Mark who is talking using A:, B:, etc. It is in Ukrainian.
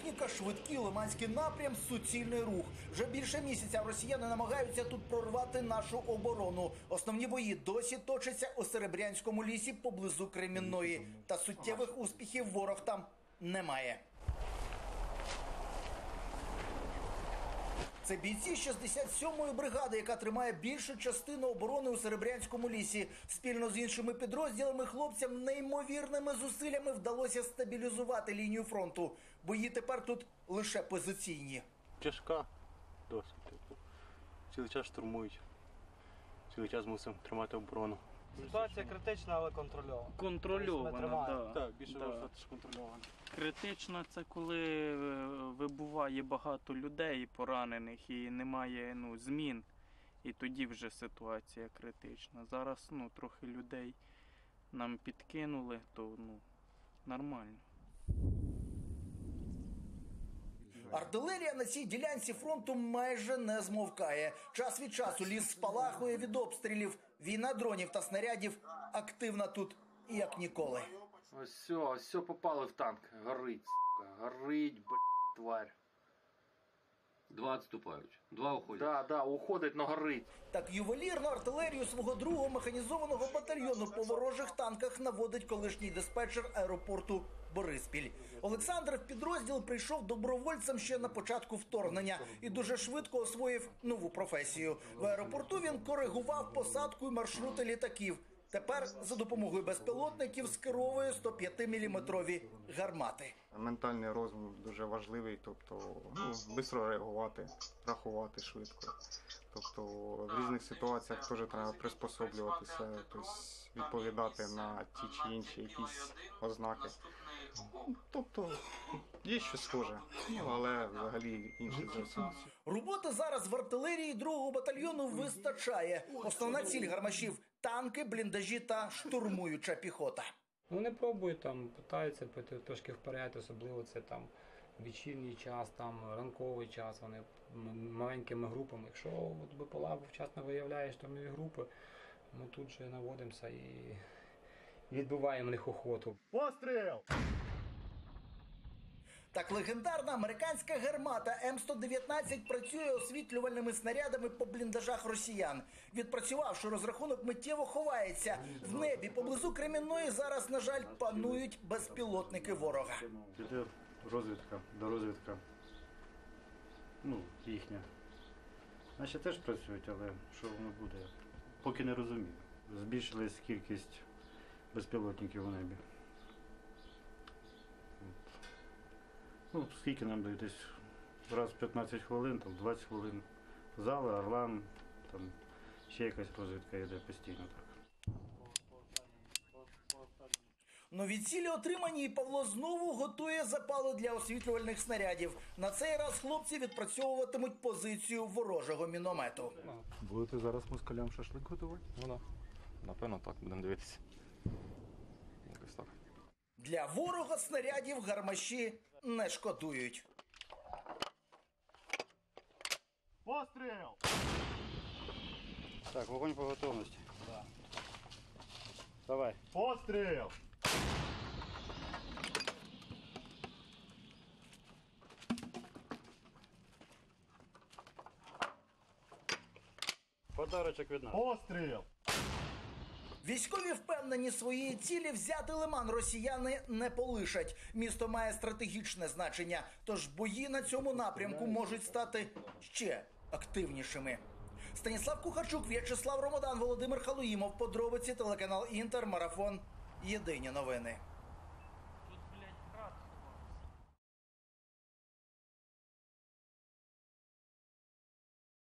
A: техніка, швидкий Лиманський напрям, суцільний рух. Вже більше місяця росіяни намагаються тут прорвати нашу оборону. Основні бої досі точаться у Серебрянському лісі поблизу Кремінної. Та суттєвих успіхів ворог там немає. Це бійці 67-ї бригади, яка тримає більшу частину оборони у Серебрянському лісі. Спільно з іншими підрозділами хлопцям неймовірними зусиллями вдалося стабілізувати лінію фронту. Бої тепер тут лише позиційні.
B: Тяжка досить. Цілий час штурмують. Цілий час мусимо тримати оборону.
C: Ситуація критична, але контрольована.
D: Контрольована,
B: Так, більше що контрольована.
D: Критична – це коли вибуває багато людей поранених і немає змін. І тоді вже ситуація критична. Зараз трохи людей нам підкинули, то нормально.
A: Артилерія на цій ділянці фронту майже не змовкає. Час від часу ліс спалахує від обстрілів. Війна дронів та снарядів активна тут як ніколи.
E: Ось все попало в танк. Горить, сука. Горить, блядь, тварь.
F: Два відступають, два уходять.
E: Да, уходить, но горить.
A: Так ювелірно артилерію свого другого механізованого батальйону по ворожих танках наводить колишній диспетчер аеропорту Бориспіль. Олександр в підрозділ прийшов добровольцем ще на початку вторгнення і дуже швидко освоїв нову професію. В аеропорту він коригував посадку і маршрути літаків. Тепер за допомогою безпілотників скеровує 105-мм гармати.
G: Ментальний розум дуже важливий, тобто швидко реагувати, рахувати швидко. Тобто в різних ситуаціях теж треба приспособлюватися, тобто відповідати на ті чи інші якісь ознаки. Тобто є щось схоже, але взагалі інше зовсім.
A: Роботи зараз в артилерії 2-го батальйону вистачає. Основна ціль гармашів – танки, бліндажі та штурмуюча піхота.
C: Вони пробують, питаються піти трошки вперед, особливо це вечірній час, ранковий час, вони маленькими групами. Якщо БПЛА вчасно виявляє штурмові групи, ми тут же наводимося і відбиваємо в них охоту.
H: Постріл!
A: Так легендарна американська гармата М119 працює освітлювальними снарядами по бліндажах росіян. Відпрацювавши розрахунок, миттєво ховається. В небі поблизу Кремінної зараз, на жаль, панують безпілотники ворога.
B: Іде розвідка, дорозвідка, їхня. Наші теж працюють, але що воно буде, поки не розумію. Збільшилась кількість безпілотників у небі. Скільки нам дають? Десь раз в 15 хвилин, 20 хвилин зали, Орлан, ще якась розвідка йде постійно так.
A: Нові цілі отримані, і Павло знову готує запали для освітлювальних снарядів. На цей раз хлопці відпрацьовуватимуть позицію ворожого міномету.
B: Будете зараз москалям шашлик готувати?
E: Напевно так, будемо дивитися. Якось так.
A: Для ворога снарядів гармаші не шкодують.
H: Постріл!
B: Так, вогонь по готовності.
H: Да.
B: Давай.
H: Постріл!
B: Подарочок від нас.
H: Постріл!
A: Військові впевнені, своєї цілі взяти Лиман росіяни не полишать. Місто має стратегічне значення, тож бої на цьому напрямку можуть стати ще активнішими. Станіслав Кухарчук, В'ячеслав Ромодан, Володимир Халуїмов. Подробиці, телеканал Інтер, Марафон. Єдині новини.